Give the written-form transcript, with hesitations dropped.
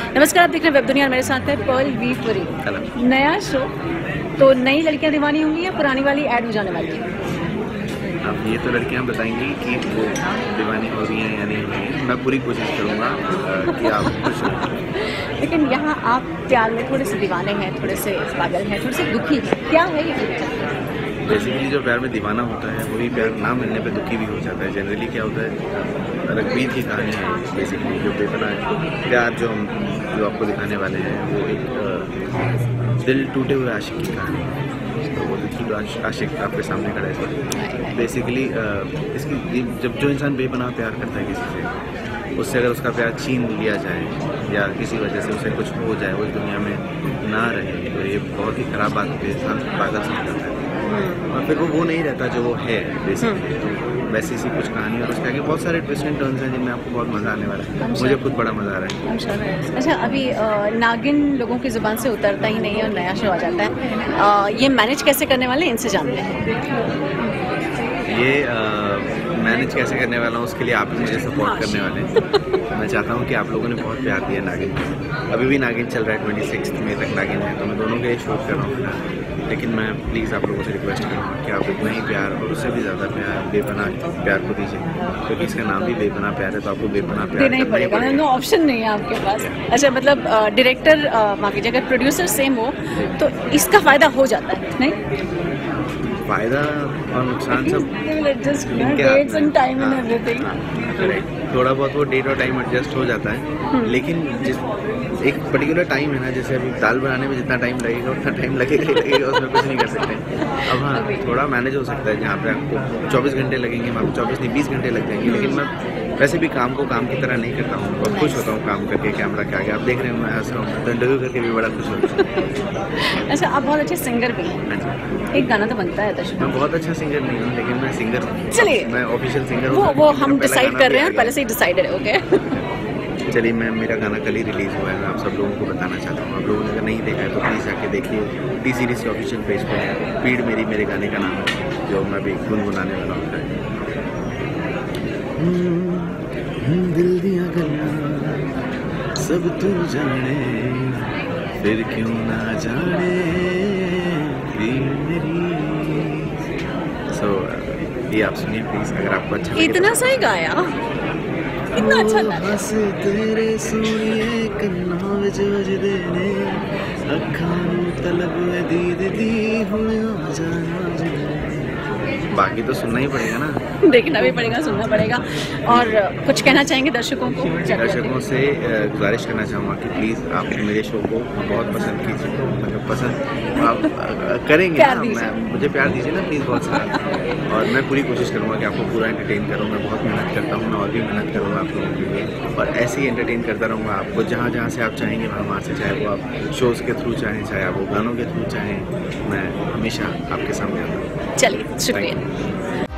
नमस्कार, आप देख रहे हैं वेब दुनिया और मेरे साथ है पर्ल वी पुरी। नया शो, तो नई लड़कियां दीवानी होंगी या पुरानी वाली ऐड हो जाने वाली है? अब ये तो लड़कियां बताएंगी कि वो दीवानी हो रही हैं या नहीं हो रही हैं। मैं पूरी कोशिश करूँगा कि आप खुश हो। लेकिन यहाँ आप प्यार में थोड़े से दीवाने हैं, थोड़े से पागल हैं, थोड़े से दुखी हैं, क्या है ये? बेसिकली जो प्यार में दीवाना होता है वही प्यार ना मिलने पे दुखी भी हो जाता है। जनरली क्या होता है, रघुवीर की कहानी है बेसिकली, जो बेपनाह प्यार जो आपको दिखाने वाले हैं वो एक दिल टूटे हुए आशिक की कहानी है। तो वो दुखी आशिक आपके सामने खड़ा है। बेसिकली इसकी जब जो इंसान बेपनाह प्यार करता है किसी से, उससे अगर उसका प्यार छीन लिया जाए या किसी वजह से उसे कुछ हो जाए, वो इस दुनिया में ना रहे, तो ये बहुत ही ख़राब बात होती है। इंसान पागल समझ जाता है और फिर वो नहीं रहता जो वो है बेसिकली। तो वैसी सी कुछ कहानी, और उसके आगे बहुत सारे ट्विस्ट एंड टर्न्स हैं जिनमें आपको बहुत मज़ा आने वाला है। मुझे खुद बड़ा मज़ा आ रहा है। अच्छा, अभी नागिन लोगों की ज़ुबान से उतरता ही नहीं है और नया शो आ जाता है, ये मैनेज कैसे करने वाले हैं, इनसे जानते हैं। ये मैनेज कैसे करने वाला हूँ, उसके लिए आप ही मुझे सपोर्ट करने वाले हैं। मैं चाहता हूँ कि आप लोगों ने बहुत प्यार दिया नागिन को। अभी भी नागिन चल रहा है, 26 मई तक नागिन है, तो मैं दोनों के लिए शूट कर रहा हूँ। लेकिन मैं प्लीज़ आप लोगों से रिक्वेस्ट करूँगा कि आप इतना ही प्यार और उससे भी ज़्यादा प्यार बेपनाह प्यार को दीजिए, क्योंकि इसका नाम भी बेपनाह प्यार है, तो आपको बेपनाह प्यार देना ही पड़ेगा। नो ऑप्शन नहीं है आपके पास। अच्छा, मतलब डायरेक्टर माफ कीजिए, अगर प्रोड्यूसर सेम हो तो इसका फ़ायदा हो जाता है, नहीं? फ़ायदा और नुकसान सब थोड़ा बहुत वो डेट और टाइम एडजस्ट हो जाता है। लेकिन जिस एक पर्टिकुलर टाइम है ना, जैसे अभी दाल बनाने में जितना टाइम लगेगा उतना टाइम लगेगा ही लगेगा, उसमें कुछ नहीं कर सकते। अब हाँ, थोड़ा मैनेज हो सकता है, जहाँ पे आपको 24 घंटे लगेंगे, वहाँ 24 नहीं 20 घंटे लग जाएंगे। लेकिन मैं वैसे भी काम को काम की तरह नहीं करता हूँ, बहुत खुश होता हूँ काम करके। कैमरा के आगे आप देख रहे हो मैं हंस रहा हूँ, तो इंटरव्यू करके भी बड़ा खुश होता हूँ। अच्छा, आप बहुत अच्छे सिंगर भी हैं, एक गाना तो बनता है दर्शक। मैं बहुत अच्छा सिंगर नहीं हूँ, लेकिन मैं सिंगर हूँ। चलिए, मैं ऑफिशियल सिंगर हूँ। वो हम डिसाइड कर रहे हैं, पहले से ही डिसाइडेड है। ओके, चलिए, मेरा गाना कल ही रिलीज़ हुआ है, मैं आप सब लोगों को बताना चाहता हूँ। आप लोगों ने अगर नहीं देखा है तो प्लीज़ जाके देखिए। टी सीरीज़ के ऑफिशियल पेज पे है, पीड़ मेरे गाने का नाम है, जो मैं भी गुनगुनाने वाला हूँ। दिल दिया गल्ला सब तू जाने, फिर क्यों ना जाने मेरी। ये आप सुनिए प्लीज़, अगर आपको अच्छा लगे। इतना सही गाया, इतना अच्छा लगा। तेरे सोनिए कन्ना विच वजदे ने, अखां नूं तलब दीद दी हुण आ जाना। बाकी तो सुनना ही पड़ेगा ना, देखना भी पड़ेगा, सुनना पड़ेगा। और कुछ कहना चाहेंगे दर्शकों को? दर्शकों से गुजारिश करना चाहूँगा कि प्लीज़ आप मेरे शो को बहुत पसंद कीजिए, मतलब पसंद आप करेंगे ना, मुझे प्यार दीजिए ना प्लीज़, बहुत सारा। और मैं पूरी कोशिश करूँगा कि आपको पूरा एंटरटेन करूँ। मैं बहुत मेहनत करता हूँ, मैं और भी मेहनत करूँगा आप लोगों के लिए, और ऐसे ही एंटरटेन करता रहूँगा आपको जहाँ से आप चाहेंगे वहाँ से, चाहे वो आप शोज़ के थ्रू चाहें, चाहे आप वो गानों के थ्रू चाहें, मैं हमेशा आपके सामने आता हूँ। चलिए, शुक्रिया।